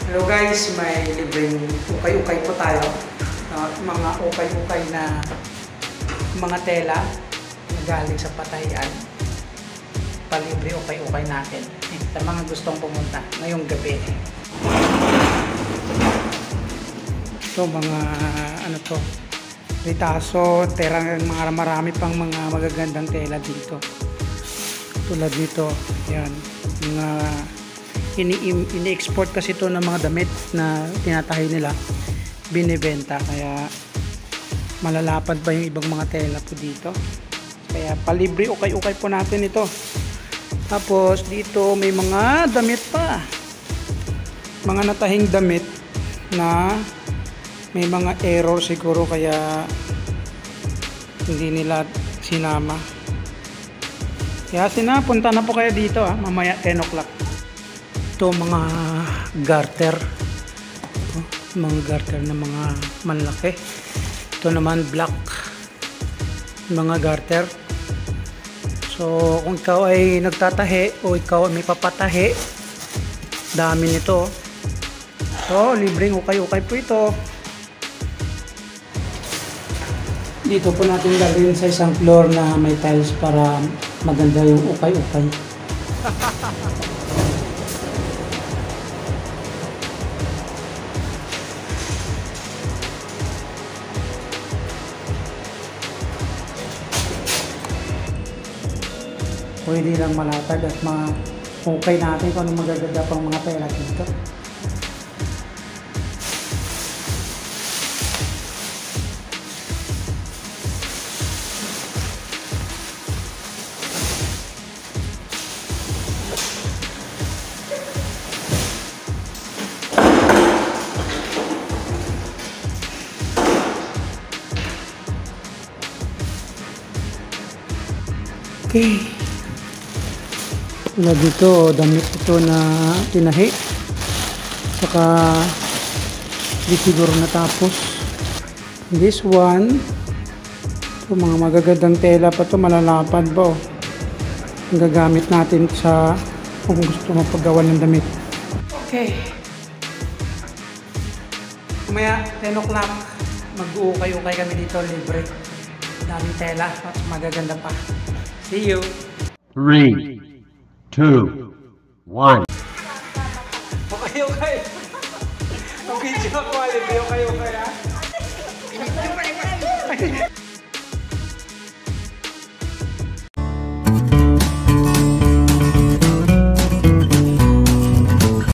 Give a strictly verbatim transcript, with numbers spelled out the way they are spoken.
Hello guys, may libreng ukay-ukay po tayo. Uh, mga ukay-ukay na mga tela na galing sa Patayan. Palibre ukay-ukay natin. Eh, sa mga gustong pumunta ngayong gabi. Ito mga ano to, ritaso, terang, mga marami pang mga magagandang tela dito. Tulad nito, yan, mga ini-export kasi ito ng mga damit na tinatahi nila, binibenta, kaya malalapad pa yung ibang mga tela po dito. Kaya palibre ukay-ukay po natin ito. Tapos dito may mga damit pa, mga natahing damit na may mga error siguro kaya hindi nila sinama. Kaya sinapunta na po kayo dito ah, mamaya ten o'clock. Ito mga garter, ito, mga garter na mga malaki. Ito naman black, mga garter. So kung ikaw ay nagtatahi o ikaw ay may papatahi, dami nito. So libreng ukay-ukay po ito. Dito po natin gagawin sa isang floor na may tiles para maganda yung ukay-ukay. Pwede lang malatag at ma-ukay natin kung anong magaganda pang mga tela dito. Okay. Tulad dito, damit ito na tinahi. Saka di siguro natapos. This one, ito, mga magagandang tela pa ito, malalapad ba oh. Ang gagamit natin sa kung gusto mapagawa ng damit. Okay. Kumaya ten o'clock, mag-uukay-ukay kami dito, libre. Daming tela at magaganda pa. See you. Three, two, one. Okay, okay. Ang video ko, libre, okay, okay ha.